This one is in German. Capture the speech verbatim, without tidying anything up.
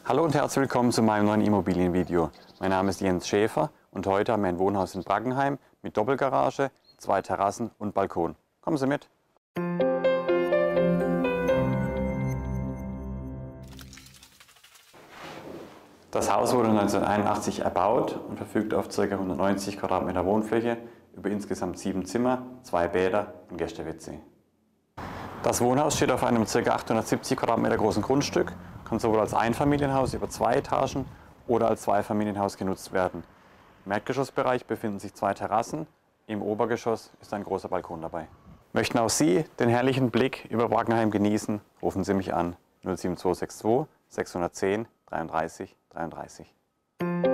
Hallo und herzlich willkommen zu meinem neuen Immobilienvideo. Mein Name ist Jens Schäfer und heute haben wir ein Wohnhaus in Brackenheim mit Doppelgarage, zwei Terrassen und Balkon. Kommen Sie mit! Das Haus wurde neunzehnhunderteinundachtzig erbaut und verfügt auf ca. hundertneunzig Quadratmeter Wohnfläche über insgesamt sieben Zimmer, zwei Bäder und Gäste-W C. Das Wohnhaus steht auf einem ca. achthundertsiebzig Quadratmeter großen Grundstück, kann sowohl als Einfamilienhaus über zwei Etagen oder als Zweifamilienhaus genutzt werden. Im Erdgeschossbereich befinden sich zwei Terrassen, im Obergeschoss ist ein großer Balkon dabei. Möchten auch Sie den herrlichen Blick über Brackenheim genießen, rufen Sie mich an null sieben zwei sechs zwei sechshundertzehn dreiunddreißig dreiunddreißig.